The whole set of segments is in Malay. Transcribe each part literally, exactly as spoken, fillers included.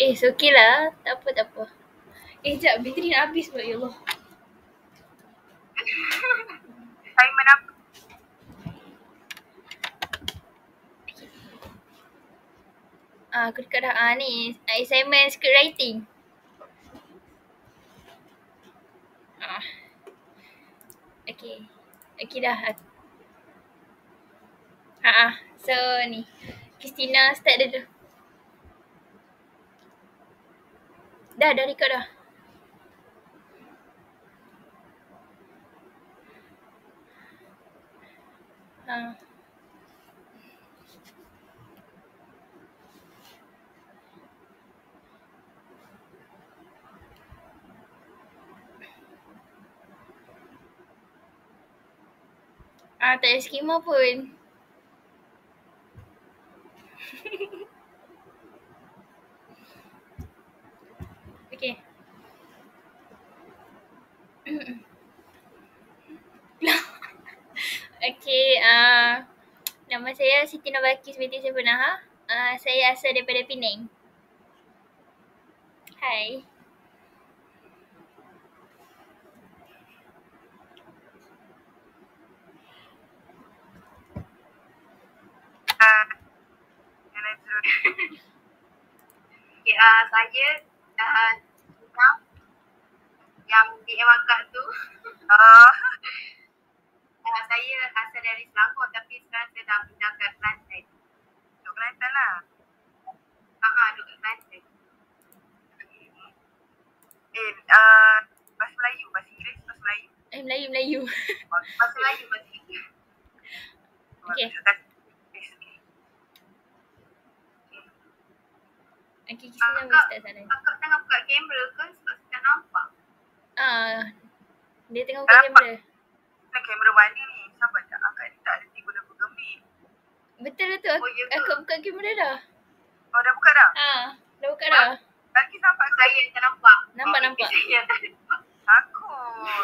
Eh, so okay lah. Tak apa, tak apa. Eh, sekejap. Bateri nak habis pula, ya Allah. Assignment apa? Ah, aku dekat dah. Ah, ni. Assignment script writing. Ah. Okay. Okay dah. Ah, ah. So, ni. Christina start dulu. Dah, dah record dah. Ah. Ah, tak ada skema pun. Okay. Okay, uh, nama saya Siti Nabakis binti Sebenaha. Uh, saya asal daripada Penang. Hai. Uh, okay, uh, saya uh, yang D M akak tu. Uh, uh, saya asal dari Selangor tapi sekarang saya dah pindah ke Kelantan. Duduk Kelantan lah. Haa, uh, duduk Kelantan. Eh, uh, bahasa Melayu, bahasa Inggeris, bahasa Melayu. Eh, Melayu, Melayu. Bahasa Melayu, bahasa Inggeris. Okay. Okay, Christina boleh start sana. Akak tengah buka kamera ke? Sebab saya tak nampak. Ah, dia tengah buka kamera. Nak kamera mana ni? Siapa tak? Akak ni tak reti guna Google Meet. Betul-betul. Oh, ya Akak buka kamera dah. Oh, dah buka dah? Ah, dah buka dah. Lagi nampak saya yang tak nampak. Nampak, oh, nampak. Saya yang tak nampak. Takut.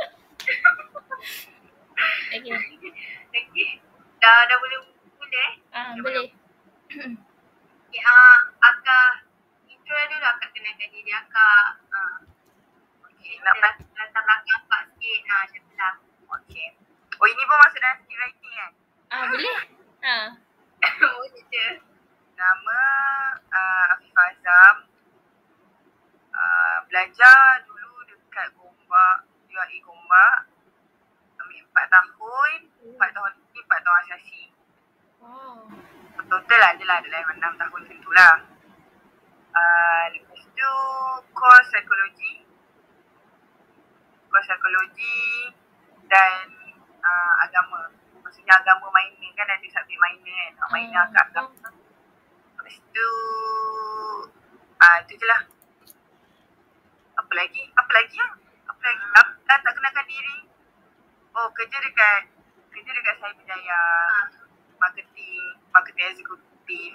Okay. Okay. Dah, dah boleh boleh? Ah, dah boleh. Okay, uh, akak intro dulu akak kenalkan diri akak. Uh, okay, nak latar belakang akak sikit. Ah, uh, macam tu lah. Okay. Oh, ini pun masuk dalam script writing kan? Ah, boleh? Ah. Boleh je. Nama uh, Afifah Azam. Uh, belajar dulu dekat Gombak, U A E Gombak. Ambil empat tahun, empat tahun ni empat tahun asasi. Wow. Total adalah dalam enam tahun macam tu lah. Uh, lepas tu course psikologi. Course psikologi dan uh, agama. Maksudnya agama minor kan, ada subjek minor kan. Uh, minor agak agama. Lepas tu, ah uh, tu je lah. Apa lagi? Apa lagi lah? Apa lagi? Apa, tak, tak kenalkan diri. Oh, kerja dekat kerja dekat Cyberjaya. Ha. Marketing, marketing eksekutif.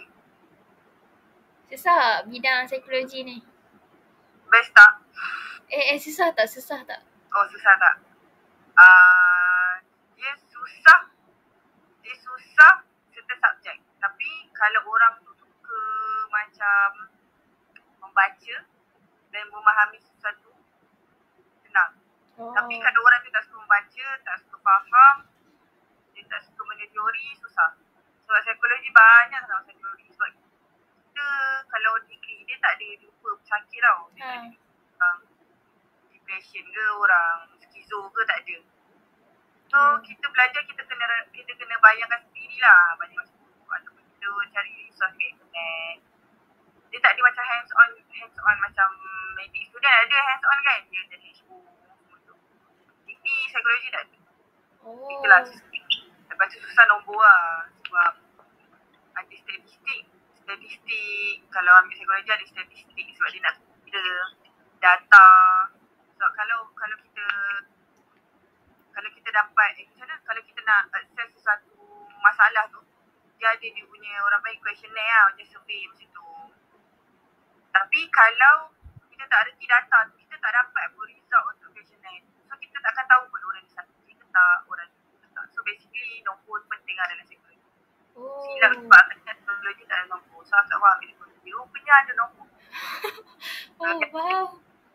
Susah bidang psikologi ni? Best tak? Eh, eh susah tak? Susah tak? Oh, susah tak? Uh, dia susah. Dia susah certain subjek. Tapi kalau orang tu suka macam membaca dan memahami sesuatu, senang. Oh. Tapi kalau orang tu tak suka membaca, tak suka faham, dia tak suka benda teori, susah. Sebab psikologi banyak tau psikologi. Sebab kita kalau degree dia tak ada jumpa pesakit tau. Dia ha. tak ada orang depression ke, orang skizo ke, tak ada. So hmm. kita belajar, kita kena kita kena bayangkan sendirilah. Banyak macam tu. Ataupun kita cari resource kat internet. Dia tak ada macam hands on, hands on macam medic student ada hands on kan. Dia jadi H O untuk degree psikologi tak ada. Oh. Itulah. Lepas tu susah nombor lah. Sebab ada statistik. Statistik, kalau ambil psikologi ada statistik sebab dia nak kira data. Sebab kalau kalau kita kalau kita dapat, eh macam mana? Kalau kita nak access sesuatu masalah tu, dia ada dia punya orang panggil questionnaire lah, macam survey macam tu. Tapi kalau kita tak reti data tu, kita tak dapat pun result untuk questionnaire. So kita tak akan tahu pun orang ni sakit ke tak, orang ni tak. So basically nombor penting lah dalam psikologi. Oh. Silap sebab akak teknologi tak ada nombor. So akak faham psikologi. Rupanya ada nombor. Oh, Okay. wow.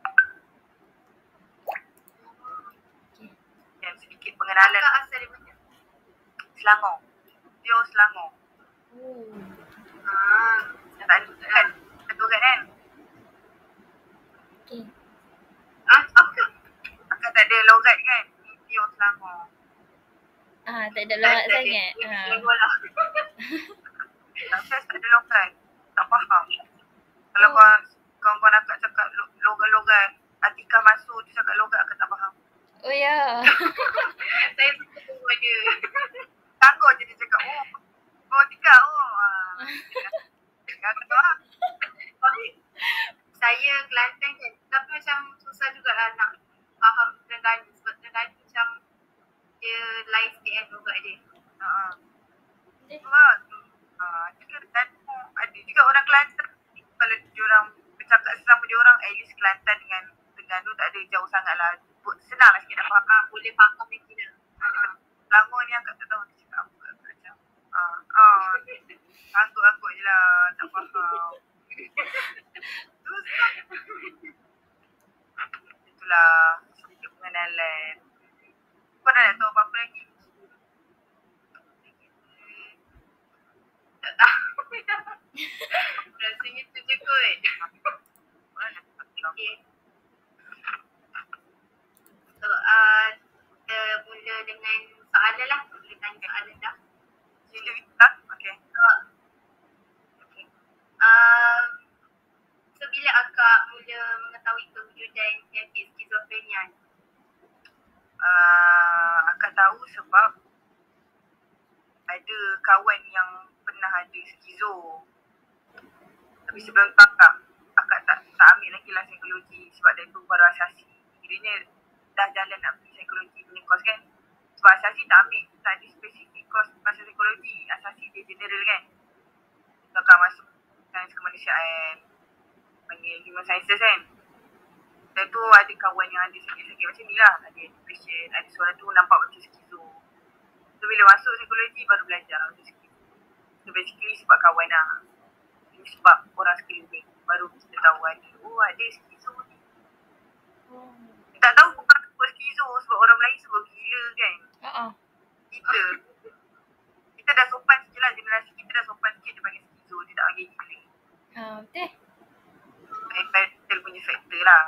Okay. Yang sedikit pengenalan. Kakak asal dari mana? Selangor. Pure Selangor. Oh. Ah, Tak ada kan? Betul kan? Okay. ah, apa? Akak tak ada logat kan? Ni pure Selangor. Ah, tak ada logat Tak ada. sangat. Ini Ah. Selangor lah. Tak fast tak ada logat. Tak faham. Kalau Oh. kau kawan-kawan akak cakap lo- logat-logat, Atikah masuk tu cakap logat akak tak faham. Oh ya. Saya suka tengok dia. Tangguh je dia cakap, oh, oh Atikah, oh. Ah. Akak tak faham. Tapi saya Kelantan kan, tapi macam susah jugalah nak faham Terengganu. Sebab Terengganu macam dia lain sikit kan logat dia. Haa. Eh. Sebab uh, juga dan ada juga orang Kelantan kalau diorang bercakap sesama diorang at least Kelantan dengan Terengganu tak ada jauh sangat lah. Senang lah sikit nak faham. Ah, boleh faham dia kira. Ah. Selangor ni akak tak tahu dia cakap apa. Akak macam ah, ah, angkut-angkut je lah, tak faham. Susah. Itulah sedikit pengenalan. Kau dah nak tahu apa-apa lagi? Tak tahu. Rasanya tu je kot. Mana nak tahu? Okay. So, uh, kita mula dengan soalan lah. Boleh tanya soalan dah. Sila kita? Okay. So, okay. Um, so, bila akak mula mengetahui kewujudan penyakit skizofrenia ni? Uh, akak tahu sebab ada kawan yang pernah ada skizo. Tapi sebelum tu akak, akak tak, tak ambil lagi lah psikologi sebab dia tu baru asasi. Kiranya dah jalan nak pergi psikologi punya course kan. Sebab asasi tak ambil, tak ada spesifik course pasal psikologi. Asasi dia general kan. So akak masuk sains kemanusiaan, panggil human sciences kan. Dan tu ada kawan yang ada sakit-sakit macam ni lah. Ada depression, ada seorang tu nampak macam skizo. So bila masuk psikologi baru belajar macam skizo. So basically sebab kawan lah. Ini sebab orang sekeliling baru kita tahu ada, oh ada skizo ni. Oh. Tak tahu bukan sebut skizo sebab orang Melayu sebut gila kan. Ah. Kita, kita dah sopan sikit lah, generasi kita dah sopan sikit dia panggil skizo, dia tak panggil gila. Ah, betul. Mental punya faktor lah.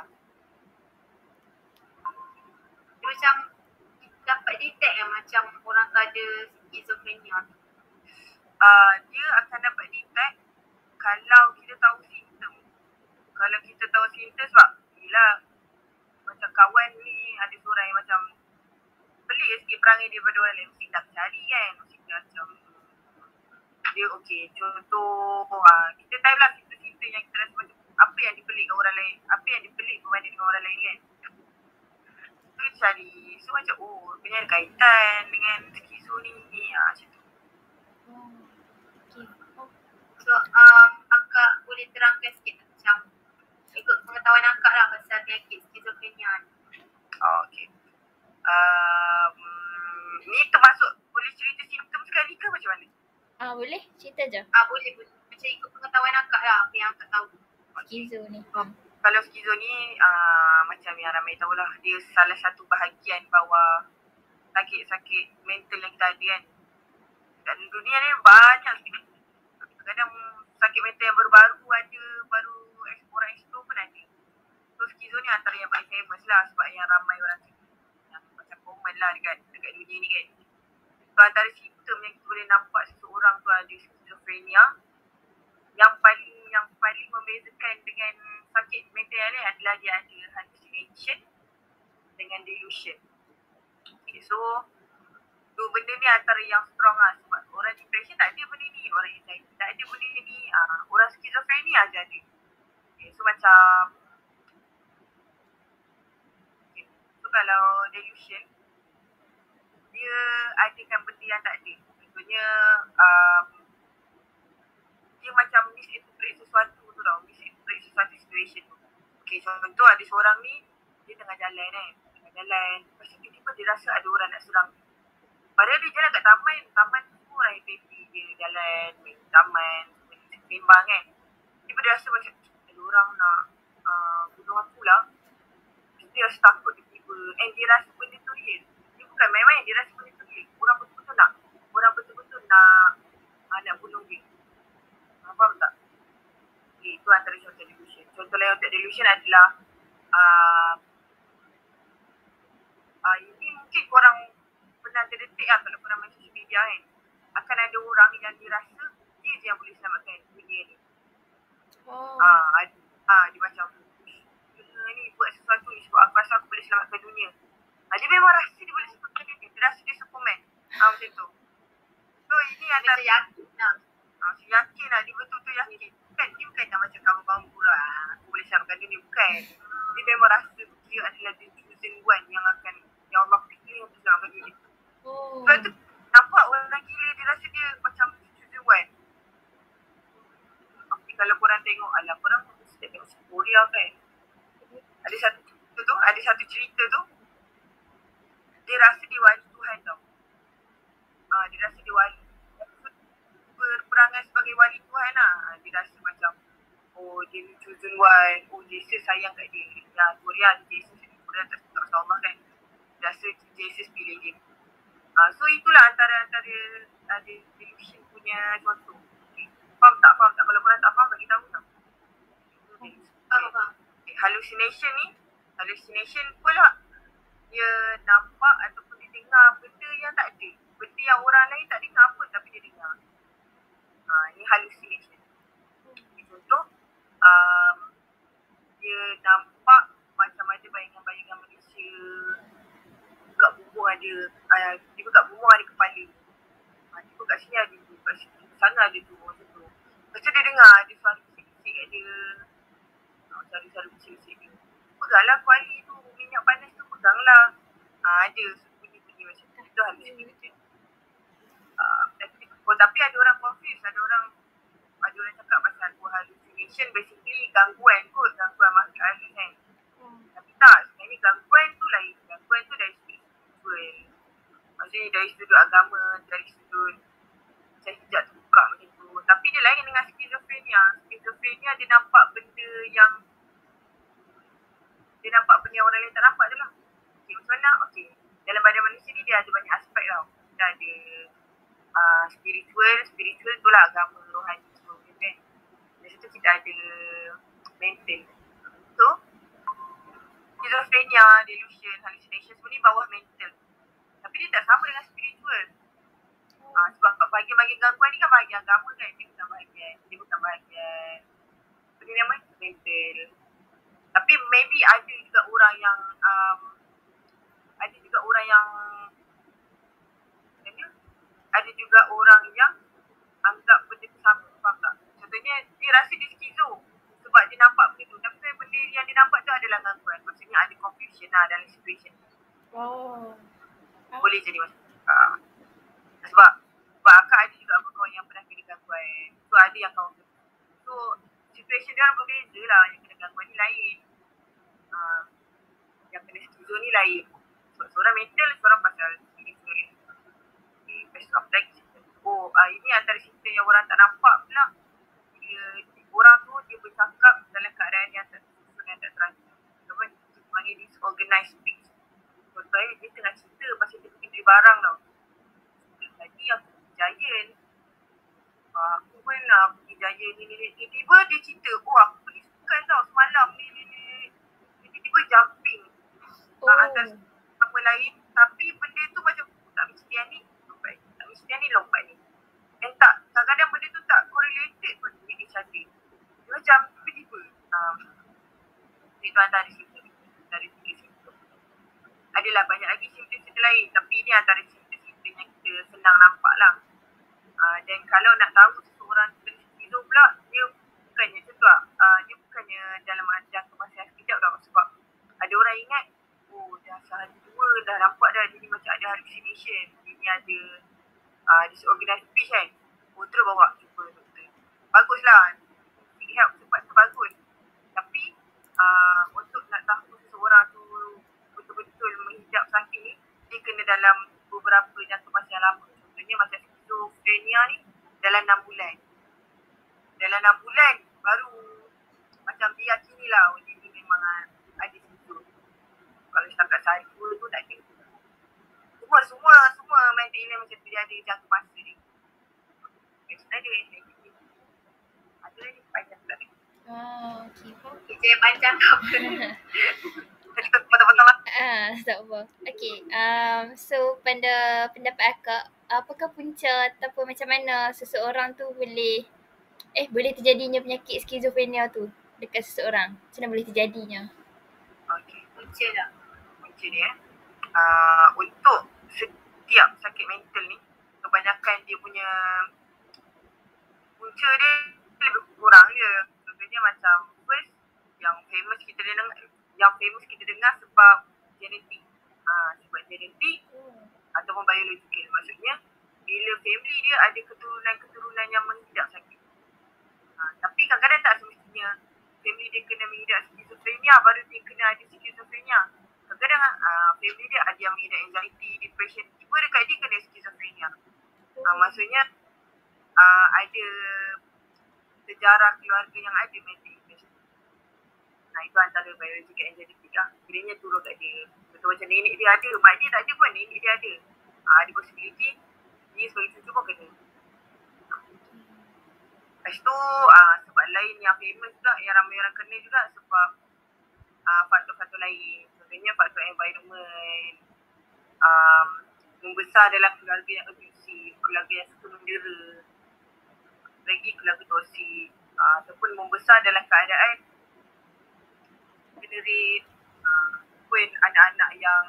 Dia macam dapat detect kan macam orang tu ada skizofrenia tu. Uh, dia akan dapat detect kalau kita tahu simptom. Kalau kita tahu simptom sebab yelah macam kawan ni ada seorang yang macam pelik sikit perangai dia daripada orang lain. Mesti dah cari kan. Mesti dia macam dia okey. Contoh uh, kita type lah simptom-simptom yang kita rasa macam apa yang dipelikkan orang lain. Apa yang dipelik berbanding dengan orang lain kan. So kita cari. So macam oh dia ada kaitan dengan skizo ni. Ha, macam tu. Oh. Okay. Oh. So, um, akak boleh terangkan sikit macam ikut pengetahuan akak lah pasal penyakit skizofrenia ni. Oh, okay. Um, ni termasuk boleh cerita simptom sekali ke macam mana? Ah, boleh? Cerita je. Ah, boleh, boleh. Macam ikut pengetahuan akak lah apa yang akak tahu. Skizo ni. Oh, kalau skizo ni uh, macam yang ramai tahulah, dia salah satu bahagian bawah sakit-sakit mental yang kita ada kan. Dan dunia ni banyak sikit. Kadang sakit mental yang baru-baru ada, baru orang explore pun ada. So skizo ni antara yang paling famous lah sebab yang ramai orang cakap. Yang macam common lah dekat, dekat dunia ni kan. So antara simptom yang kita boleh nampak seseorang tu ada skizofrenia, yang paling yang paling membezakan dengan sakit mental yang lain adalah dia ada hallucination dengan delusion. Okay, so dua benda ni antara yang strong lah sebab orang depression tak ada benda ni, orang anxiety tak ada benda ni, uh, orang skizofrenia aja ada. Okay, so macam okay, so kalau delusion dia adakan benda yang tak ada. Contohnya um, dia macam misinterpret sesuatu tu tau, misinterpret sesuatu situation tu. Okay, contoh ada seorang ni dia tengah jalan kan, tengah jalan, lepas tu tiba-tiba dia rasa ada orang nak serang. Padahal dia jalan kat taman, taman tu orang happy, dia jalan main taman, sembang kan. Tiba dia rasa macam ada orang nak uh, bunuh aku lah, dia rasa takut tiba-tiba. And dia rasa benda tu real. Dia bukan main-main, dia rasa benda tu real. Orang betul-betul nak, orang betul-betul nak, uh, nak bunuh dia. Uh, faham tak? Okay, itu antara contoh delusion. Contoh lain untuk delusion adalah uh, uh, ini mungkin korang pernah terdetik lah kalau korang main social media kan. Akan ada orang yang dirasa dia je yang boleh selamatkan dunia ni. Oh. Ah, uh, uh, dia macam dunia ni buat sesuatu ni sebab aku rasa aku boleh selamatkan dunia. Uh, dia memang rasa dia boleh selamatkan dunia. Dia rasa dia Superman. Ah, uh, macam tu. So ini antara Macam yakin lah. Ah, uh, yakin lah, dia betul-betul yakin. Bukan, dia bukan yang macam kamu bangku lah, aku boleh selamatkan dunia, bukan. Dia memang rasa dia adalah the chosen one yang akan, yang Allah pilih untuk selamatkan dunia. Oh. Sebab tu nampak orang gila dia rasa dia macam the chosen one. Tapi kalau korang tengok, alah korang mesti tengok Korea kan. Ada satu cerita tu, ada satu cerita tu, dia rasa dia wali Tuhan tau. Ah, dia rasa dia wali. Berperangan sebagai wali Tuhan lah. Dia rasa macam, oh dia ni chosen one, oh Jesus sayang kat dia. Ya, Korea Jesus, Korea tak tak rasa Allah kan. Dia rasa Jesus pilih dia. Uh, so itulah antara-antara uh, delusion punya contoh. Okay. Faham tak? Faham tak? Kalau korang tak faham, bagi tahu tak? Okay. Faham, faham. Okay. Hallucination ni, hallucination pula dia nampak ataupun dia dengar benda yang tak ada. Benda yang orang lain tak dengar pun tapi dia dengar. Uh, ni hallucination. Okay, contoh, um, dia nampak macam ada bayangan-bayangan manusia, buka bumbung ada, uh, dia buka bumbung ada kepala. Uh, dia buka sini ada tu, kat sini, sana ada tu, macam tu. Lepas tu dia dengar ada suara bisik-bisik kat dia. Uh, suara-suara bisik-bisik dia. Peganglah kuali tu, minyak panas tu peganglah. Uh, ada bunyi-bunyi macam tu. Itu hallucination. Uh, tapi, oh, tapi ada orang confuse, ada orang ada orang cakap pasal oh, hallucination basically gangguan kot, gangguan makhluk halus kan. Hmm. Tapi tak, sebenarnya gangguan tu lain. Gangguan tu dari sudut spiritual. Maksudnya dari sudut agama, dari sudut macam hijab terbuka macam tu. Tapi dia lain dengan skizofrenia. Skizofrenia dia nampak benda yang dia nampak benda yang orang lain tak nampak je lah. Okay, macam mana? Okay. Dalam badan manusia ni dia ada banyak aspek tau. Kita ada uh, spiritual, spiritual tu lah agama, rohani semua kan. Dari situ kita ada mental. So, schizophrenia, delusion, hallucination semua ni bawah mental. Tapi dia tak sama dengan spiritual. Uh, sebab bahagian-bahagian gangguan ni kan bahagian agama kan. Dia bukan bahagian, dia bukan bahagian. Apa dia nama? Mental. Tapi maybe ada juga orang yang um, ada juga orang yang ada juga orang yang anggap benda tu sama, faham tak? Contohnya dia rasa dia skizo sebab dia nampak benda tu, tapi benda yang dia nampak tu adalah gangguan. Maksudnya ada confusion lah dalam situation. Oh. Boleh jadi macam tu. Uh, sebab sebab akak ada juga kawan yang pernah kena gangguan. So ada yang kawan kena. So situation dia orang berbeza lah. Yang kena gangguan ni lain. Uh, yang kena skizo ni lain. So, seorang mental, seorang pasal spiritual. Okay, best of lagi. Oh, uh, ini antara cerita yang orang tak nampak pula. Bila orang tu dia bercakap dalam keadaan yang tak tersusun dan tak teratur. Apa kita panggil disorganized speech. Contohnya dia tengah cerita pasal dia pergi beli barang tau. Tadi aku pergi Giant. Uh, aku pun nak pergi Giant ni ni ni. Tiba-tiba dia cerita, oh aku beli sukan tau semalam ni ni ni. Tiba-tiba jumping. Oh. Uh, atas apa lain. Tapi benda tu macam tak mesti yang ni lompat. Tak mesti yang ni lompat ni. And tak, kadang-kadang benda tu tak correlated pun with each other. Dia macam tiba-tiba. Um, itu antara cerita. Dari tiga cerita. Adalah banyak lagi cerita-cerita lain. Tapi ini antara cerita-cerita yang kita senang nampak lah. Uh, dan kalau nak tahu seseorang skizo pula, dia bukannya macam tu lah. Uh, dia bukannya dalam jangka masa yang sekejap tau. Sebab ada orang ingat, oh dah sehari dua dah nampak dah dia ni macam ada hallucination. Dia ni ada uh, disorganized speech kan. Oh terus bawa jumpa doktor. Baguslah. Seek help cepat tu bagus. Tapi uh, untuk nak tahu seseorang tu betul-betul menghijab sakit ni, dia kena dalam beberapa jangka masa yang lama. Contohnya macam schizophrenia ni dalam enam bulan. Dalam enam bulan baru macam macam diyakini lah dia ni memang ada situ. Kalau setakat satu tu tak ada. Semua, semua, semua mental illness macam tu dia ada jangka masa dia. Biasanya dia negatif. Ada lagi panjang pula ni. Oh, okay. Kerja yang panjang apa? Tadi potong-potong lah. Ah, tak apa. Okay, um, so pada pendapat akak, apakah punca ataupun macam mana seseorang tu boleh, eh boleh terjadinya penyakit skizofrenia tu dekat seseorang? Macam mana boleh terjadinya? Okey. Punca tak? Punca dia eh. Uh, untuk setiap sakit mental ni, kebanyakan dia punya punca dia lebih kurang je. Contohnya macam first, yang famous kita dengar, yang famous kita dengar sebab genetik. Uh, sebab genetik ataupun biological. Maksudnya, bila family dia ada keturunan-keturunan yang mengidap sakit. Uh, tapi kadang-kadang tak semestinya family dia kena mengidap skizofrenia baru dia kena ada skizofrenia. Kadang-kadang uh, family dia ada yang mengidap anxiety, depression, tiba dekat dia kena skizofrenia. Uh, maksudnya uh, ada sejarah keluarga yang ada mental illness. Nah, itu antara biological and genetic lah. Kiranya turun kat dia. Betul macam nenek dia ada, mak dia tak ada pun, nenek dia ada. Uh, ada possibility, dia sebagai cucu pun kena. Lepas tu, uh, sebab lain yang famous juga, yang ramai orang kena juga sebab uh, faktor-faktor lain. Contohnya faktor environment, um, membesar dalam keluarga yang abusive, keluarga yang suka mendera, lagi keluarga toksik, uh, ataupun membesar dalam keadaan kena rape, uh, pun anak-anak yang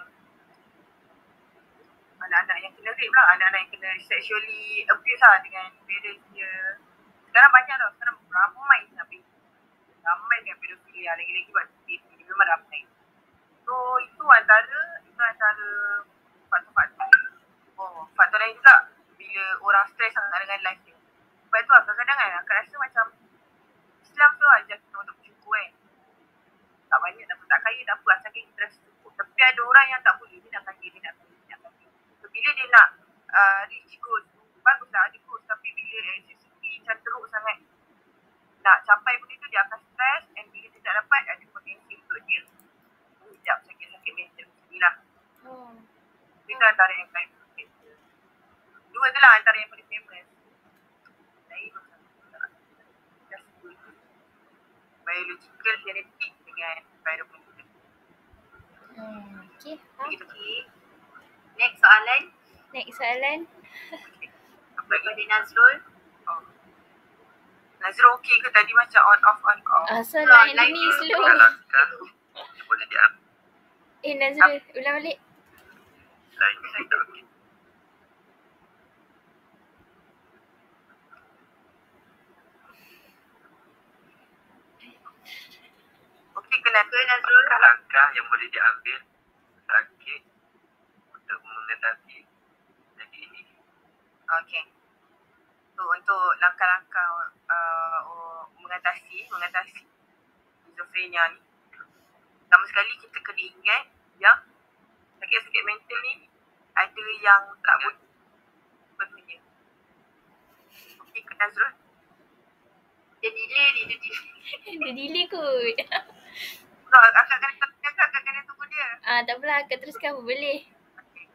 anak-anak yang kena rape lah, anak-anak yang kena sexually abuse lah dengan parents dia. Sekarang banyak tau, sekarang ramai sampai ramai dengan pedofilia, lagi-lagi buat baby, dia memang ramai. So itu antara, itu antara faktor-faktor. Oh, faktor lain juga, bila orang stres sangat dengan life dia. Sebab tu kadang-kadang kan, aku rasa macam Islam tu ajar kita untuk bersyukur kan. Tak banyak, tak, tak kaya, tak apa, asal kita rasa cukup. Tapi ada orang yang tak boleh, dia nak kaya, dia nak kaya, dia nak kaya. So, bila dia nak uh, reach goals, baguslah ada goals. Tapi bila anxiety macam teruk sangat, nak capai benda tu, dia akan stres. And bila dia tak dapat, ada potensi untuk dia mengidap sakit-sakit mental macam ni lah. Oh. Itu antara yang paling famous. Dua tu lah antara yang paling famous. Lain macam just dua tu. Biological, genetik dengan environmental. Hmm, okay. Ha? Begitu. Okay. Next soalan Next soalan. Apa lagi? daripada Nazrul. Oh. Nazrul okey ke tadi macam on off on off? Asal Oh, line line ni dia slow. Langkah yang boleh diambil. Eh Nazrul, ulang balik. Lain saya tak okey. Okey ke Nazrul? Ke Nazrul? Langkah yang boleh diambil sakit untuk mengatasi penyakit ini. Okey. So untuk langkah-langkah uh, oh, mengatasi mengatasi skizofrenia ni, pertama sekali kita kena ingat yang sakit-sakit mental ni ada yang tak boleh sepenuhnya. Okey ke Nazrul? Dia delay ni, dia delay. Dia delay kot. So, akak kena tengok, akak kena tunggu dia. Ah, tak apalah, akak teruskan pun boleh. Okay.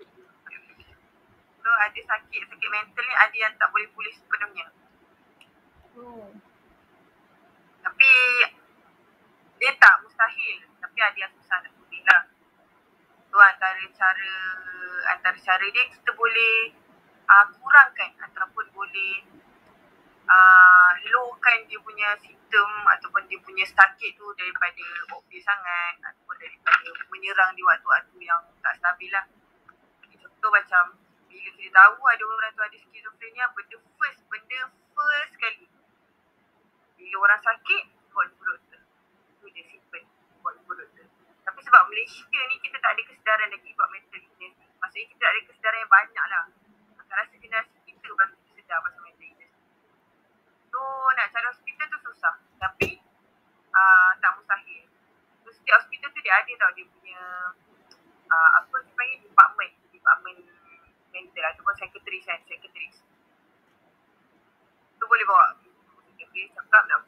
So ada sakit-sakit mental ni ada yang tak boleh pulih sepenuhnya. Oh. Tapi dia tak mustahil, tapi ada yang susah nak pulih lah. So antara cara antara cara dia kita boleh uh, kurangkan ataupun boleh uh, lowkan dia punya simptom ataupun dia punya sakit tu daripada obvious sangat ataupun daripada menyerang di waktu-waktu yang tak stabil lah. Contoh macam bila kita tahu ada orang tu ada skizofrenia, benda first, benda first sekali. Bila orang sakit, buat jumpa doktor. Itu dia simple, buat jumpa doktor. Tapi sebab Malaysia ni kita tak ada kesedaran lagi buat mental illness. Maksudnya kita tak ada kesedaran yang banyak lah. Aku rasa generasi kita baru kita sedar pasal mental illness. So nak cari hospital tu susah. Tapi uh, tak mustahil. So setiap hospital tu dia ada tau dia punya uh, apa dia panggil department. Department mental ataupun psychiatrist kan. Psychiatrist. Tu boleh bawa psychiatrist cakap nak buat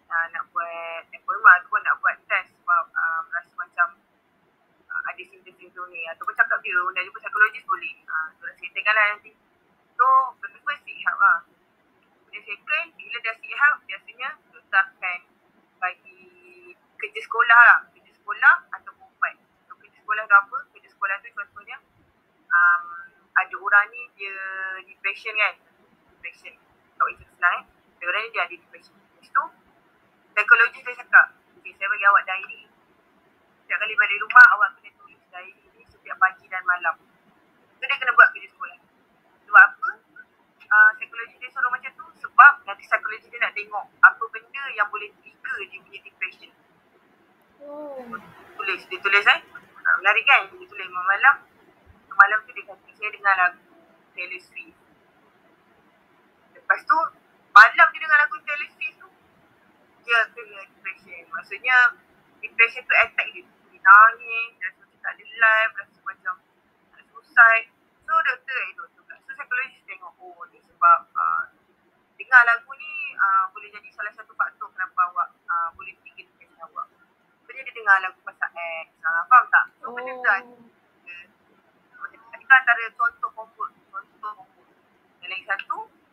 uh, nak buat appointment ataupun nak buat test sebab uh, rasa macam uh, ada simptom-simptom ni, ataupun cakap dia nak jumpa psikologis boleh. Uh, Diorang settlekan lah nanti. So, benda first seek help lah. Benda second, bila dah seek help, biasanya doktor akan bagi kerja sekolah lah. Kerja sekolah ataupun ubat. So, kerja sekolah tu apa? Kerja sekolah tu contohnya, um, ada orang ni dia depression kan. Depression. Tak boleh cakap senang eh. Ada orang ni dia ada depression. Lepas tu, psikologis dia cakap, okay, saya bagi awak diary. Setiap kali balik rumah, awak kena tulis diary ni setiap pagi dan malam. So, dia kena buat kerja sekolah. Sebab apa? Uh, psikologi dia suruh macam tu sebab nanti psikologi dia nak tengok apa benda yang boleh trigger dia punya depression. Oh. Tulis, dia tulis eh. Uh, menarik kan? Dia tulis malam. Malam tu dia kata, saya dengar lagu Taylor Swift. Lepas tu, malam dia dengar lagu Taylor Swift tu, dia kena depression. Maksudnya, depression tu attack dia. Dia nangis, dia rasa macam tak ada life, rasa macam nak suicide. So, doktor eh, doktor pula. So, psikologis tengok, oh, ni sebab uh, dengar lagu ni uh, boleh jadi salah satu faktor kenapa awak uh, boleh tinggi depression awak. So, dia dengar lagu pasal X. Uh, faham tak? So, Oh. benda tu ada. Itu antara contoh kompon. Contoh kompon. Yang lagi satu,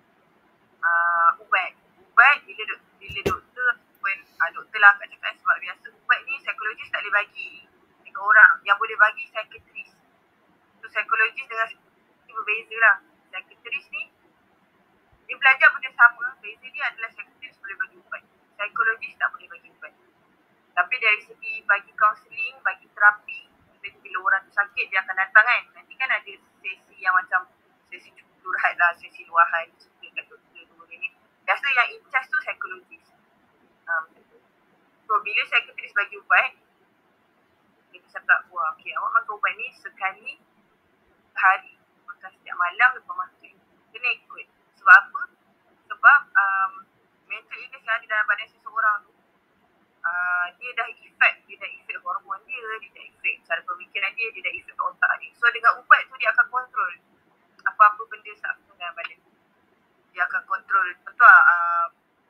uh, ubat. Ubat, bila, dok, bila doktor, when, uh, doktor lah kat cakap sebab biasa ubat ni psikologis tak boleh bagi dekat orang. Yang boleh bagi psikiatris. So, psikologis dengan psikiatris berbeza lah. Psikiatris ni, dia belajar benda sama. Beza dia adalah psikiatris boleh bagi ubat. Psikologis tak boleh bagi ubat. Tapi dari segi bagi kaunseling, bagi terapi, bila orang tu sakit, dia akan datang kan. Nanti kan ada sesi yang macam sesi curhat lah, sesi luahan, cerita kat doktor tu ni. Biasa yang in charge tu psikologis. Um, so, bila psikiatris bagi ubat, dia cakap, wah, okay, awak makan ubat ni sekali hari. Makan setiap malam lepas makan. Kena ikut. Sebab apa? Sebab um, mental illness yang ada dalam badan seseorang tu, uh, dia dah effect. Dia dah effect hormon dia, dia dah effect cara pemikiran dia, dia dah effect otak dia. So, dengan ubat tu dia akan kontrol apa-apa benda sakit dalam badan. Dia akan kontrol. Betul tak? Uh,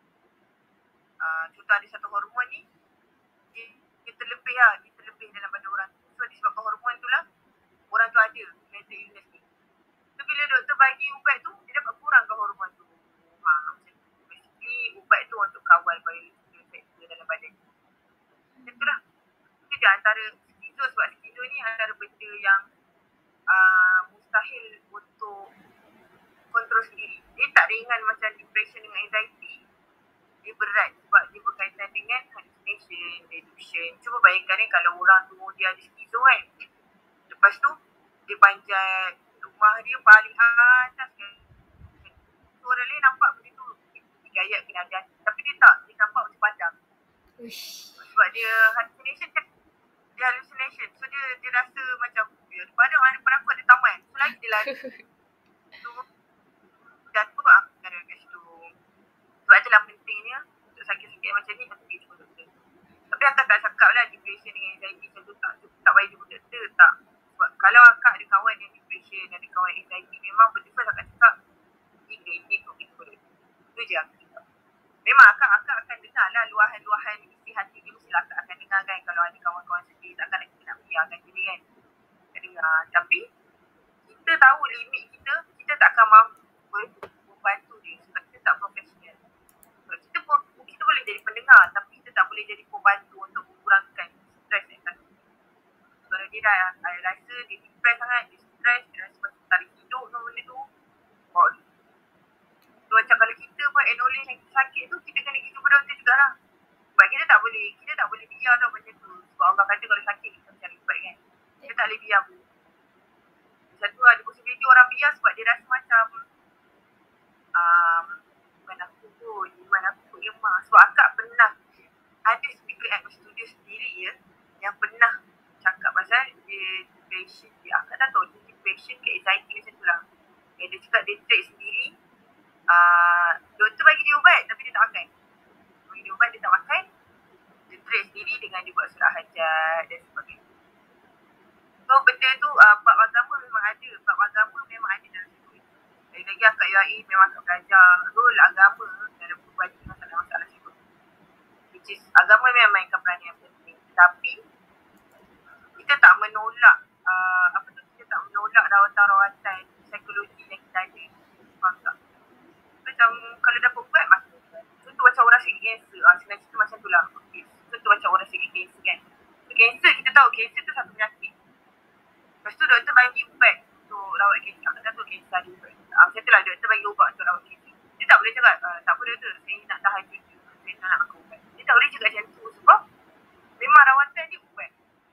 uh, contoh ada satu hormon ni, dia, dia terlebih lah. Dia terlebih dalam badan orang tu. So, disebabkan hormon tu lah, orang tu ada mental illness ni. So, bila doktor bagi ubat tu, dia dapat kurangkan hormon tu. Ha, macam tu. Basically, ubat tu untuk kawal biological factor dalam badan. Macam tu lah. Itu dia antara skizo, sebab skizo ni antara benda yang uh, mustahil untuk kontrol sendiri. Dia tak ringan macam depression dengan anxiety. Dia berat sebab dia berkaitan dengan hallucination, delusion. Cuba bayangkan ni kalau orang tu dia ada skizo kan. Lepas tu, dia panjat rumah dia paling atas kan. So, orang lain nampak benda tu digayat kena ada. Tapi dia tak. Dia nampak macam padang. Uish. Sebab dia hallucination kan. Dia hallucination. So, dia dia rasa macam, ya, padang ada depan aku ada taman. So, lagi dia lari. So, jatuh lah perkara kat situ. Sebab itulah pentingnya untuk sakit-sakit macam ni nak pergi jumpa doktor. Tapi akak tak cakap lah depression dengan anxiety macam tu tak, tak payah jumpa doktor, tak. Sebab kalau akak ada kawan yang depression, ada kawan anxiety, memang benda first akak cakap, ini klinik kau pergi jumpa doktor. Itu je akak cakap. Memang akak, akak akan dengar lah luahan-luahan isi hati dia, mestilah akak akan dengar kan. Kalau ada kawan-kawan sedih, takkan kita nak biarkan dia kan. Kita dengar. Tapi, kita tahu limit kita, kita takkan mampu membantu dia sebab kita tak profesional. Sebab kita pun, kita boleh jadi pendengar tapi kita tak boleh jadi pembantu untuk mengurangkan stres dan sakit. Kalau dia dah ada rasa dia depress sangat, dia stres, dia rasa macam tarik hidup dengan benda tu, oh. So macam kalau kita pun acknowledge yang kita sakit tu, kita kena pergi jumpa doktor jugalah. Sebab kita tak boleh, kita tak boleh biar tau benda tu. Sebab orang kata kalau sakit kita cari ubat kan. Kita tak boleh biar pun. Satu ada possibility orang biar sebab dia rasa macam um, iman aku pun, iman aku pun lemah. Sebab akak pernah ada speaker at studio sendiri ya, yang pernah cakap pasal dia depression dia. Akak tak tahu dia depression ke anxiety macam tu lah. Eh, dia cakap dia treat sendiri. Uh, doktor bagi dia ubat tapi dia tak makan. Bagi dia ubat dia tak makan. Dia treat sendiri dengan dia buat surah hajat dan sebagainya. So benda tu uh, bab agama memang ada. Bab agama memang ada dalam situ. Lagi-lagi akak U A E memang akak belajar role agama dalam perubahan masalah-masalah situ. which is agama memang mainkan peranan yang penting. Tapi kita tak menolak uh, apa tu kita tak menolak rawatan-rawatan psikologi yang kita ada. Faham tak? Macam kalau dapat ubat masa contoh macam orang sakit kanser, ah senang cerita macam tu lah. Okay. Contoh macam orang sakit kanser kan. So, kanser kita tahu kanser tu satu penyakit. Lepas tu doktor bagi ubat untuk rawat kanser. Aku tak tahu kanser ada ubat. Ah, macam tu lah doktor bagi ubat untuk rawat kanser. Dia tak boleh cakap, uh, tak boleh doktor, saya nak tahajud je. Saya tak nak makan ubat. Dia tak boleh cakap macam tu sebab memang rawatan dia ubat.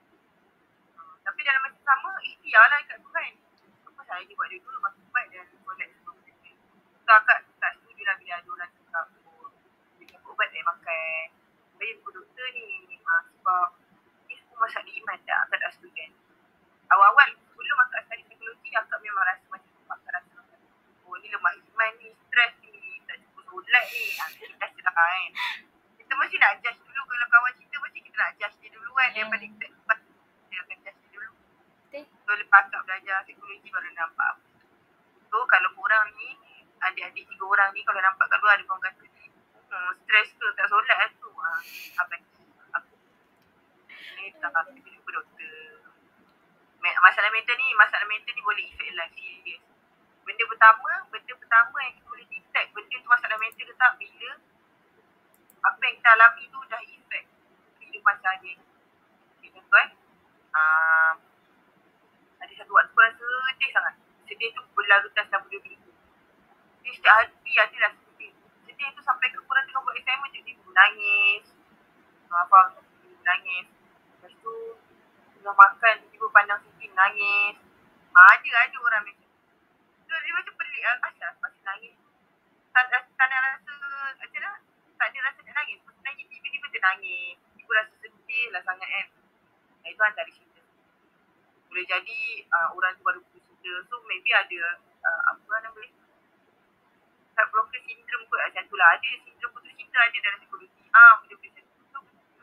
Uh, tapi dalam masa sama, ikhtiar lah kat Tuhan. Apa salah dia buat dia dulu makan ubat dan solat sebab benda. So akak tak setuju lah bila ada orang cakap, oh, dia cakap ubat tak makan. Saya pun doktor ni, uh, sebab ni semua masalah iman tak, akak tak setuju kan. Awal-awal sebelum akak study psikologi, akak memang rasa macam tu. Akak rasa macam, oh ni lemah iman ni, stres ni, tak cukup solat ni. Ha, kita rasa lah kan. Kita mesti nak judge dulu kalau kawan cerita, mesti kita nak judge dia dulu kan. Daripada kita, kita akan judge dia dulu. So lepas akak belajar psikologi baru nampak apa. So kalau korang ni, adik-adik tiga orang ni kalau nampak kat luar ada korang kata, hmm, stres ke tak solat lah tu. Ha, apa aku. Eh tak, aku jumpa doktor. Masalah mental ni, masalah mental ni boleh effect life serious. Benda pertama, benda pertama yang kita boleh detect benda tu masalah mental ke tak bila apa yang kita alami tu dah effect kehidupan seharian. Okay, contoh eh. Uh, ada satu waktu korang sedih sangat. Sedih tu berlarutan selama dua minggu. Jadi setiap hari ada rasa sedih. Sedih tu sampai ke korang tengah buat assignment je, dia nangis. Uh, faham? Nangis. Lepas tu tengah makan, tiba pandang sikit, nangis. Ha, ada, ada orang macam tu. So, dia macam pelik lah. Asal pasal nangis. Tak, tak nak rasa, macam lah. Tak ada rasa nak nangis. Pasal nangis, tiba-tiba dia nangis. Tiba rasa sedih lah sangat kan. Nah, itu antara cerita. Boleh jadi uh, orang tu baru putus cinta. So, maybe ada, uh, apa nama boleh? Heartbroken syndrome kot macam tu lah. Ada sindrom putus cinta ada dalam psikologi. Ah, boleh boleh macam tu.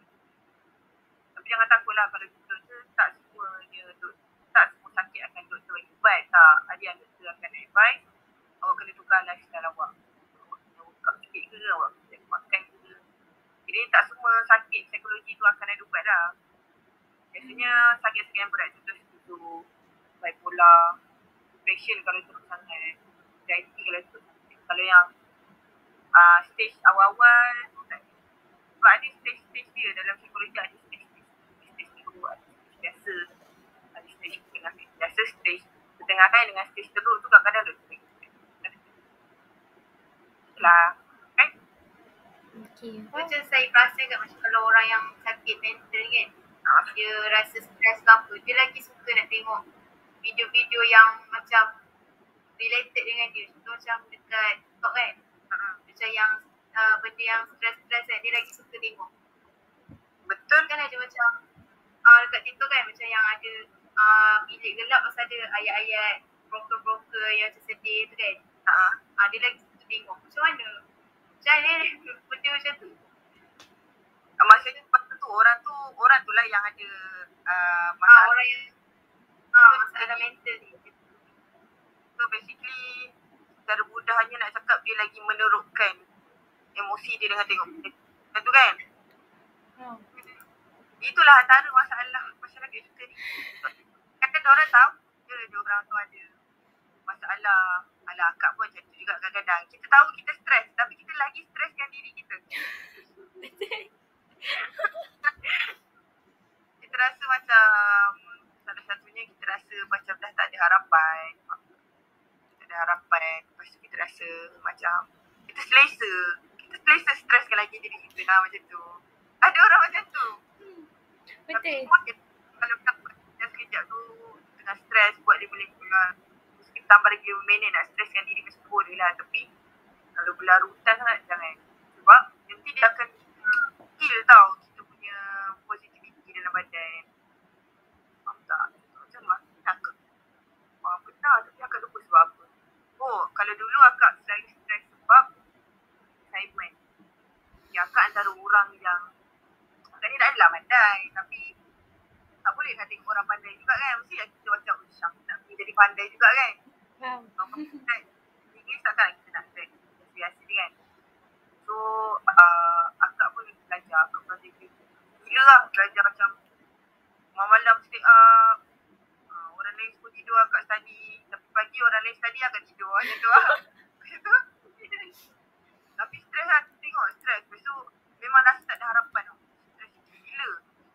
Tapi jangan takut lah kalau kita tak semuanya tak semua sakit akan doktor bagi ubat. Tak, ada yang doktor akan advise awak kena tukar lifestyle awak. Awak kena workout sikit ke, awak kena makan ke. Jadi tak semua sakit psikologi tu akan ada ubat lah. Biasanya sakit-sakit yang berat contoh schizophrenia, bipolar, depression kalau teruk sangat, anxiety kalau teruk sangat. Kalau yang uh, stage awal-awal tu tak ada. Sebab ada stage-stage dia dalam psikologi, ada stage-stage. Stage teruk, ada stage biasa, ada stage tengah biasa, stage pertengahan dengan stage teruk tu kadang-kadang ada stage. Itulah. Kan? Okay. Macam saya perasan kat macam kalau orang yang sakit mental kan, dia rasa stres ke apa, dia lagi suka nak tengok video-video yang macam related dengan dia. Contoh macam dekat TikTok kan, uh-huh. macam yang uh, benda yang stres-stres kan, dia lagi suka tengok. Betul kan, ada macam uh, dekat TikTok kan, macam yang ada uh, bilik gelap pasal ada ayat-ayat broker-broker yang macam sedih tu kan. uh-huh. uh, Dia lagi suka tengok. Macam mana? Macam mana benda macam tu? Uh, maksudnya pasal tu orang tu, orang tu lah yang ada uh, masalah. Uh, orang yang uh, masalah mental ni. So basically, secara mudahnya nak cakap dia lagi menerukkan emosi dia dengan tengok benda. Macam tu kan? Hmm. Itulah antara masalah masyarakat kita ni. Kadang-kadang orang tahu je dia orang tu ada masalah. Alah, akak pun macam tu juga kadang-kadang. Kita tahu kita stres, tapi kita lagi streskan diri kita. Kita rasa macam, salah satunya kita rasa macam dah tak ada harapan. Ada harapan, lepas tu kita rasa macam kita selesa, kita selesa streskan lagi diri kita lah macam tu. Ada orang macam tu. Hmm. Betul. Tapi pun dia, kalau kita sekejap tu dengan stres buat dia boleh keluar. Terus kita tambah lagi lima minit nak streskan diri macam tu boleh lah. Tapi kalau berlarutan sangat jangan. Sebab nanti dia akan kill tau kita punya positivity dalam badan. Faham tak? Macam mana? Takut. Ah, benar tapi akak lupa sebab apa. Oh, kalau dulu akak selalu stres sebab assignment. Ya, akak antara orang yang akak ni tak adalah pandai, tapi tak boleh nak tengok orang pandai juga kan. Mesti lah kita macam, usyam nak jadi pandai juga kan. Wow. Kan? English takkan kita nak track biasa ni kan. So, uh, akak pun belajar, akak belajar macam malam-malam stay up. Uh, orang lain semua tidur akak study. Tapi pagi orang lain study akak tidur. Macam tu lah. Macam tu. Tapi stres lah. Tengok stres. Lepas tu memang rasa tak ada harapan tau. Stres gila.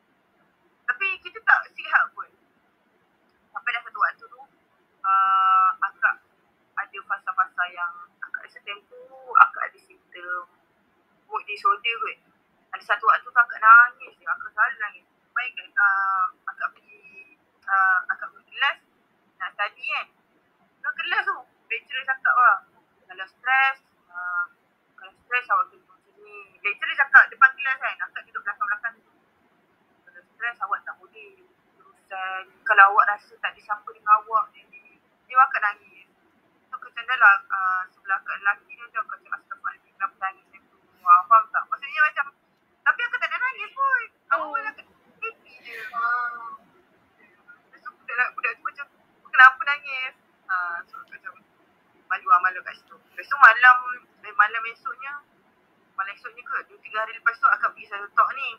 Tapi kita tak sihat pun. Sampai dah satu waktu tu, uh, akak ada fasa-fasa yang akak rasa tempoh, akak ada simptom mood disorder kot. Ada satu waktu tu akak nangis je, akak selalu nangis. Baik kan, uh, akak pergi, uh, akak pergi kelas, nak study kan. Dalam kelas tu, lecturer cakap lah, kalau stres, uh, kalau stres awak kena macam ni. Lecturer cakap depan kelas kan, akak duduk belakang-belakang tu. Kalau stres awak tak boleh terusan. Kalau awak rasa tak ada siapa dengan awak, jadi dia akak nangis. So macam dah lah, uh, sebelah akak lelaki dia, dia akak cakap astagfirullahaladzim, kenapa nangis macam tu. Uh, faham tak? Maksudnya macam, tapi akak tak ada nangis pun. Awak pun akak happy je. Uh, lepas tu budak, budak tu macam, kenapa nangis? Uh, so akak macam, malu lah malu kat situ. Lepas tu malam, eh, malam esoknya, malam esoknya ke, dua tiga hari lepas tu akak pergi satu talk ni.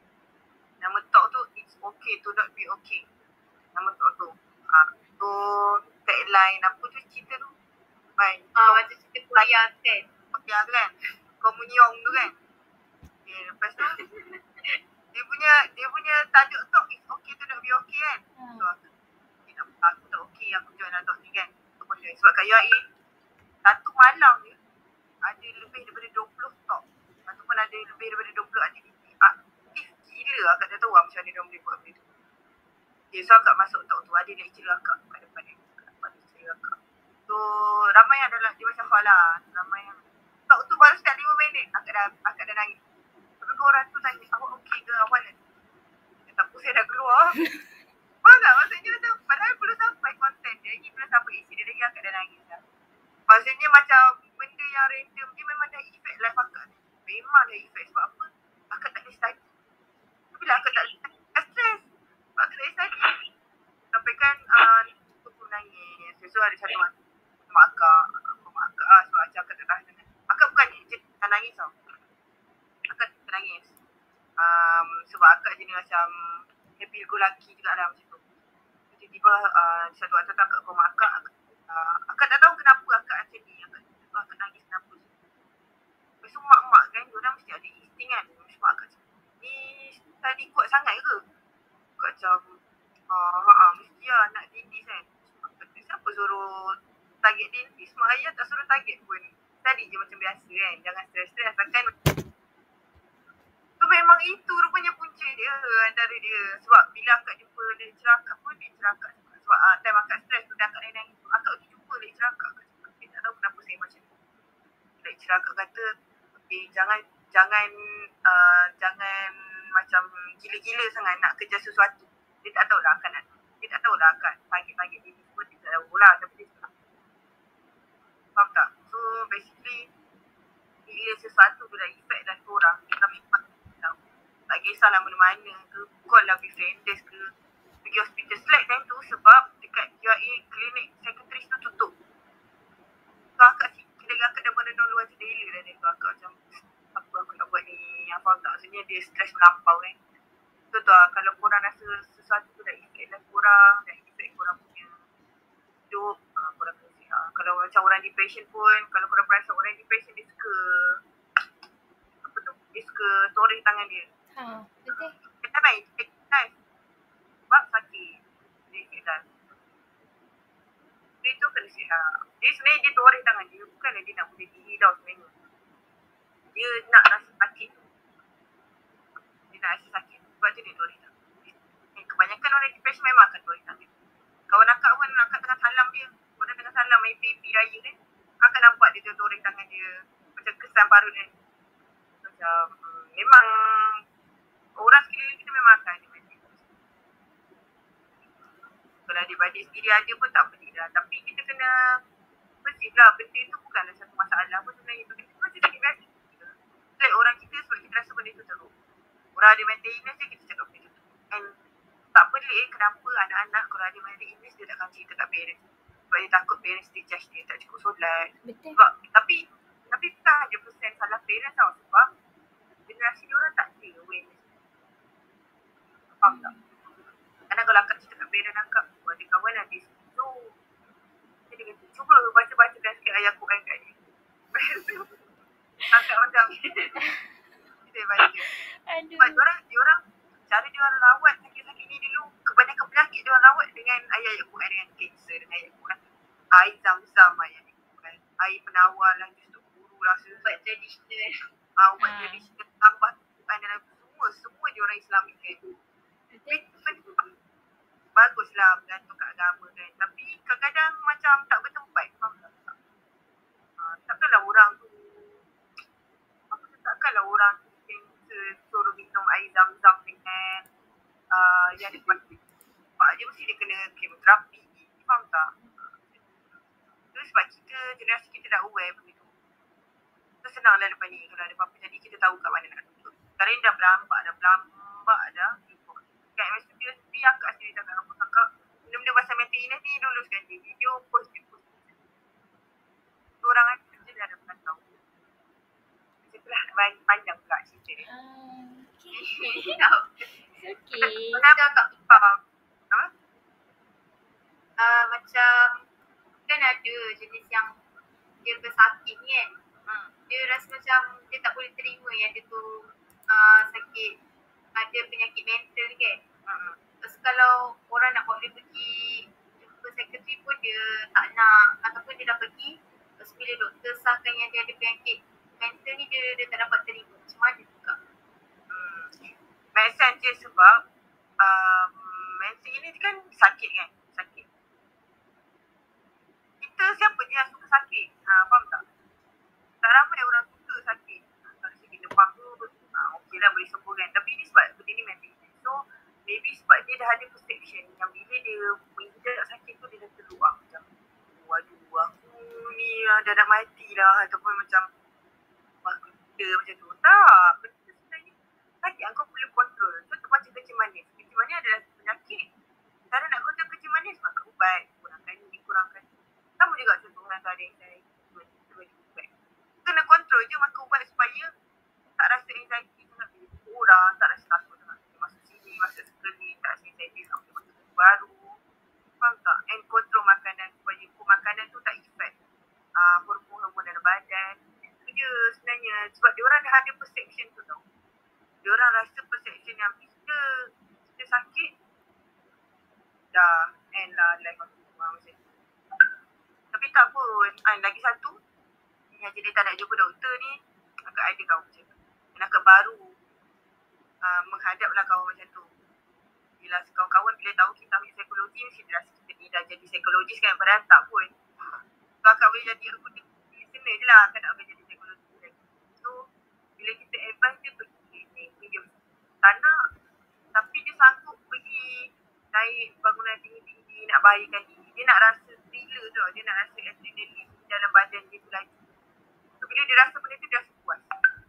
Nama talk tu, it's okay to not be okay. Nama talk tu. Ha, tu tagline apa tu cerita tu. Baik. Ah, macam cerita Korea kan. Korea tu kan. Komunyong tu kan. Okay, lepas tu dia punya dia punya tajuk talk is okay to not be okay kan. So aku, okay, aku tak okay, aku join lah talk ni kan. Sebab kat U A E, satu malam je ada lebih daripada dua puluh talk. Ataupun ada lebih daripada dua puluh aktiviti. Aktif gila akak tak tahu lah macam mana dia boleh buat benda tu. Okay, so akak masuk talk tu, ada lecturer akak kat depan dia. Kat lecturer akak. So, ramai yang dalam, dia macam hal lah. Ramai yang, talk tu baru start lima minit, akak dah, akak dah nangis. Tapi orang tu tanya, awak okey ke awak nak? Dia tak pusing dah keluar. Faham tak? Maksudnya tu, padahal belum sampai konten dia, ini belum sampai isi dia, lagi akak dah nangis dah. Maksudnya macam benda yang random, dia memang dah effect life akak. Memang dah effect, sebab apa? Akak tak boleh study. Tapi lah akak tak boleh study, tak stres. Sebab akak tak boleh study. Sampai kan, uh, tu pun nangis. So ada satu waktu, mak akak, mak akak lah, sebab macam akak tak tahan. Akak bukan je tak nangis tau. Akak tak nangis. Um, sebab akak jenis macam happy go lucky juga lah macam tu. Tiba-tiba uh, satu waktu tu akak koma akak, akak, uh, akak tak tahu kenapa akak macam ni. Akak, akak nangis kenapa. Lepas tu mak-mak kan, diorang mesti ada insting kan. Sebab akak macam, ni tadi kuat sangat ke? Akak macam, uh, haa, mesti lah nak dindis kan. Akak kata, siapa suruh target dindis? Mak ayah tak suruh target pun. Tadi je macam biasa kan. Jangan stres-stres. Takkan tu memang itu rupanya punca dia antara dia. Sebab bila akak jumpa lecturer akak pun, lecturer akak sebab uh, time akak stres tu, akak nangis tu, akak pergi jumpa lecturer akak. Akak cakap, eh, tak tahu kenapa saya macam tu. Lecturer akak kata, okay, jangan jangan uh, jangan macam gila-gila sangat nak kejar sesuatu. Dia tak tahulah akak nak, dia tak tahulah akak target-target dia semua, dia tak tahulah. Tapi dia cakap, faham tak? So basically, bila sesuatu tu dah effect dan korang, kita memang tak kisahlah mana-mana ke, call lah befrienders ke, pergi hospital select time tu sebab dekat U A E klinik psychiatrist tu tutup. So akak kira akak dah merenung luar jendela dah dia tu. Akak macam, apa aku nak buat ni, yang faham tak? Maksudnya dia stres melampau kan. So tu lah, kalau korang rasa sesuatu tu dah effect lah korang, dah effect korang punya hidup, uh, korang kena sihat. Kalau macam orang depression pun, kalau korang perasan orang depression, dia suka, apa tu, dia suka toreh tangan dia. Ha, betul. Kita baik, kita sebab sakit. Dia kata, dia tu kena sihat. Dia sebenarnya dia toreh tangan dia, bukanlah dia nak boleh diri tau sebenarnya. Dia nak rasa sakit tu. Dia nak rasa sakit tu. Sebab tu dia toreh tangan. Kebanyakan orang depression memang akan toreh tangan. Kawan akak pun, akak tengah salam dia. Orang tengah salam main baby raya kan. Akak nampak dia toreh tangan dia. Macam kesan parut kan. Macam, hmm, memang orang sekeliling kita memang akan ada macam tu. Kalau adik-adik sendiri ada pun tak pedih dah. Tapi kita kena bersih lah. Benda tu bukanlah satu masalah pun sebenarnya. Benda tu macam sakit biasa. Like orang kita sebab kita rasa benda tu teruk. Orang ada mental illness je kita cakap benda tu. And tak pelik kenapa anak-anak kalau ada mental illness dia takkan cerita kat parents. Sebab dia takut parents dia judge dia tak cukup solat. Betul. Sebab, tapi tapi bukan one hundred percent salah parents tau. Sebab generasi dia orang tak ada awareness. Faham tak? Kadang kalau akak cerita kat parent akak, oh, ada kawan ada skizo. Dia kata, cuba baca-bacakan sikit ayat Quran kat dia. Akak macam, kita baca. Aduh. Sebab diorang, diorang, cara diorang rawat sakit-sakit ni dulu, kebanyakan penyakit diorang rawat dengan ayat-ayat Quran, dengan kanser, dengan ayat Quran. Air zam-zam ayat Quran. Air penawar lah, jus untuk guru lah. Ubat tradisional. Ah, ubat Ah. tradisional, tambah Quran dalam semua, semua diorang Islamik kan. Betul. Baguslah bergantung kat agama kan. Tapi kadang-kadang macam tak bertempat. Faham tak? Uh, takkanlah orang tu, apa tu, takkanlah orang tu suruh minum air zam-zam dengan uh, yang depan pak dia mesti dia kena kemoterapi. Faham tak? Itu sebab kita, generasi kita dah aware benda tu. Kita senanglah lepas ni kalau ada apa-apa jadi kita tahu kat mana nak tutup. Sekarang ni dah berlambak, dah berlambak dah. Kat M S P S P akak sendiri cakap dengan kakak, benda-benda pasal mental illness ni dulu sekali dia video post dia post. Orang ada kerja dah ada bukan tahu. Macam tu lah, panjang pula cerita dia. Ah, okay. Okay. It's okay. Kenapa akak faham? Apa? Uh, macam kan ada jenis yang dia bersakit ni kan. Hmm. Dia rasa macam dia tak boleh terima yang dia tu uh, sakit, ada penyakit mental kan. Hmm. Terus kalau orang nak bawa dia pergi jumpa sekretari pun dia tak nak, ataupun dia dah pergi, terus bila doktor sahkan yang dia ada penyakit mental ni, dia, dia tak dapat terima. Macam mana juga? Hmm. Make sense je sebab um, mental ini kan sakit kan? Sakit. Kita siapa je yang suka sakit? Ha, faham tak? Tak ramai orang suka sakit. Kalau sakit demam tu, ha, okey lah boleh sembuh kan. Tapi ni sebab benda ni mental. So, maybe sebab dia dah ada perception yang bila dia menghidap sakit tu, dia dah terluar macam, waduh aku ni dah nak mati lah. Ataupun macam, aku kita macam tu. Tak, benda sebenarnya sakit yang kau perlu kontrol. Contoh macam kecil manis. Kecil manis adalah penyakit. Cara nak kontrol kecil manis, makan ubat. Kurangkan ni, kurangkan ni. Sama juga contoh orang tak ada anxiety. Kena kontrol je makan ubat supaya tak rasa anxiety sangat bila jumpa orang, tak rasa takut sangat bila masuk sini, masuk circle ni, tak rasa anxiety sangat bila masuk circle baru. Faham tak? And kontrol makanan supaya pun makanan tu tak effect uh, hormon-hormon dalam badan. Itu je sebenarnya. Sebab diorang dah ada perception tu tau. Diorang rasa perception yang bila kita sakit, dah end lah life aku. Macam tu. Tapi tak pun. And lagi satu, yang jadi tak nak jumpa doktor ni, akak ada kawan macam tu. Dan akak baru uh, menghadaplah kawan macam tu. Bila kawan-kawan bila tahu kita ambil psikologi, mesti dia rasa kita ni dah jadi psikologis kan. Padahal tak pun. So akak boleh jadi aku listener je lah. Akak tak boleh jadi psikologis kan. So bila kita advance dia pergi klinik, dia tak nak. Tapi dia sanggup pergi naik bangunan tinggi-tinggi nak bahagikan diri. Dia nak rasa thriller tu. Dia nak rasa adrenaline dalam badan dia tu lagi. So, bila dia rasa benda tu, dia rasa puas.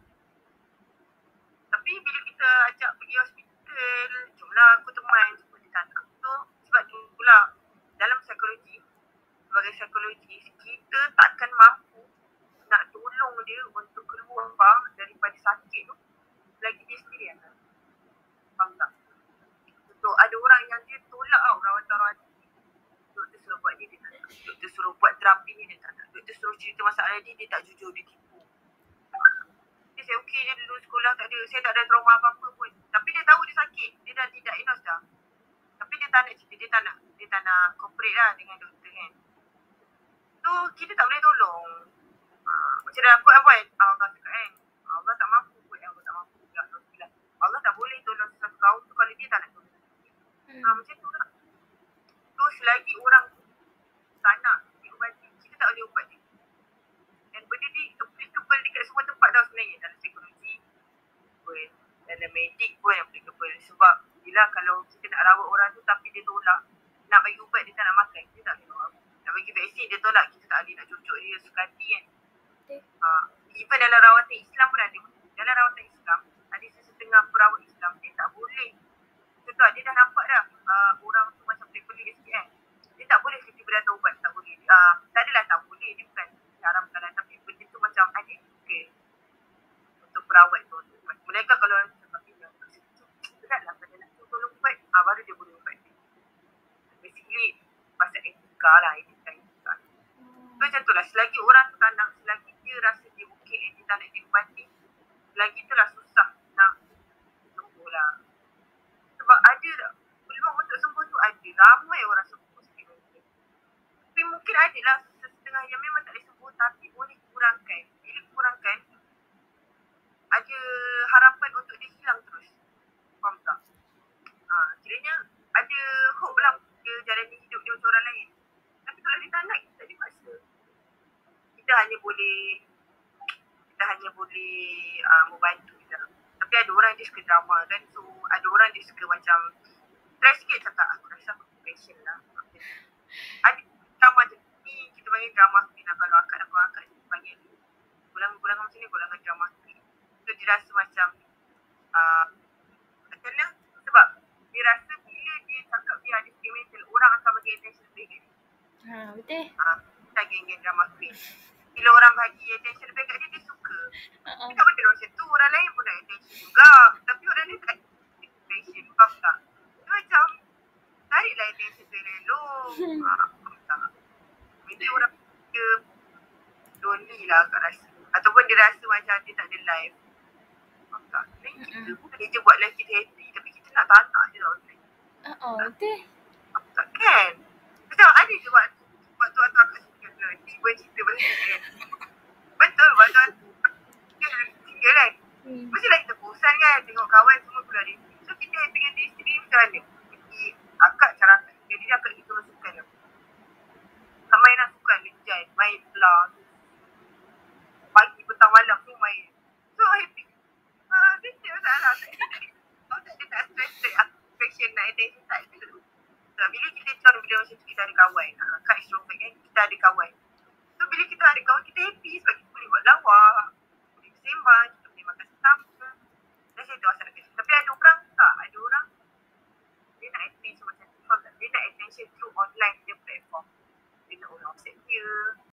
Tapi bila kita ajak pergi hospital, jomlah aku teman, jumpa dia tak nak. So, sebab itulah dalam psikologi, sebagai psikologis, kita takkan mampu nak tolong dia untuk keluar daripada sakit tu lagi dia sendiri kan. Faham tak? So, ada orang yang dia tolak tau rawatan-rawatan. Doktor suruh buat ni, dia tak nak. Doktor suruh buat terapi ni, dia tak nak. Doktor suruh cerita masalah dia, dia tak jujur, dia tipu. Dia saya okey je dulu sekolah tak ada, saya tak ada trauma apa-apa pun. Tapi dia tahu dia sakit, dia dah didiagnose dah. Tapi dia tak nak cerita, dia tak nak, dia tak nak cooperate lah dengan doktor kan. So, kita tak boleh tolong. Ha, macam dah aku avoid, Allah cakap kan. Allah tak mampu pun, Allah tak mampu juga. Allah tak boleh tolong sesuatu kaum tu kalau dia tak nak tolong. Ha, macam tu lah. So, selagi orang tak nak diubati, kita tak boleh ubat dia. Dan benda ni applicable dekat semua tempat tau sebenarnya. Dalam psikologi pun, dalam medik pun applicable. Sebab bila kalau kita nak rawat orang tu tapi dia tolak, nak bagi ubat dia tak nak makan, kita tak boleh rawat. Nak bagi vaksin dia tolak, kita tak boleh nak cucuk dia suka hati kan. Ha, even dalam rawatan Islam pun ada. Dalam rawatan Islam, ada sesetengah perawat Islam, dia tak boleh. Contoh, dia dah nampak dah uh, orang tu macam pelik-pelik sikit kan. Dia tak boleh tiba-tiba datang ubat, tak boleh. Uh, tak adalah tak boleh, dia bukan haramkan lah. Tapi benda tu macam ada okay. Untuk perawat tu. Mereka kalau cakap dia berat lah pada nak tolong ubat dia boleh buat dia. Basically, pasal etika lah, etika, etika. So macam tu lah, selagi orang tu tak nak, selagi dia rasa dia okey, dia tak nak diubati, selagi tu lah susah nak sembuh lah. Sebab ada tak, peluang untuk sembuh tu ada, ramai orang sembuh sakit mental. Tapi mungkin ada lah setengah yang memang tak boleh sembuh, tapi boleh kurangkan. Bila kurangkan, ada harapan untuk dia hilang terus. Faham tak? Ha, kiranya ada hope lah dia jalani hidup dia macam orang lain. Tapi kalau dia tak nak, kita tak dipaksa. Kita hanya boleh, kita hanya boleh uh, membantu je. Tapi ada orang dia suka drama kan. So ada orang dia suka macam try sikit cakap, aku rasa aku depression lah. Ada drama je. Ni kita panggil drama queen lah. Kalau akak dan kawan akak ni panggil golongan-golongan macam ni, golongan drama queen. So dia rasa macam uh, macam mana? Sebab dia rasa bila dia cakap dia ada sakit mental, orang akan bagi attention lebih kat dia. Ha, betul. Ha, kita geng-geng drama queen. Bila orang bagi attention lebih kat dia, dia suka. Uh-uh. Dia tak betul macam tu, orang lain pun nak attention juga. Tapi orang lain tak attention, faham tak? Dia macam, tariklah attention selelong. Ha, faham tak? Jadi orang dia lonely lah akak rasa. Ataupun dia rasa macam dia tak ada life. Faham tak? Then kita pun boleh je buat life kita happy. Tapi kita nak tak-tak je tau. Uh-uh, betul. Faham tak kan? Macam ada je waktu, waktu-waktu akak single lah. Tiba cerita pasal single kan. Betul, waktu-waktu single kan. Hmm. Mestilah kita bosan kan. Tengok kawan semua keluar diri. So kita happy dengan diri sendiri macam mana? Jadi akak cara akak single diri akak kita masukkan lah. Tak main lah sukan, lejai, main belah. Pagi, petang, malam semua main. So happy. Haa, dia tak masalah. Kau tak ada tak stress-stress affection nak attention tak ada. So bila kita join bila macam tu kita ada kawan. Haa, kat extrovert kan, kita ada kawan. So bila kita ada kawan, kita happy sebab kita boleh buat lawak. Boleh bersembang, kita boleh makan sama. Dan saya tu asal nak kasi. Tapi ada orang tak, ada orang dia nak attention macam tu. Dia nak attention through online.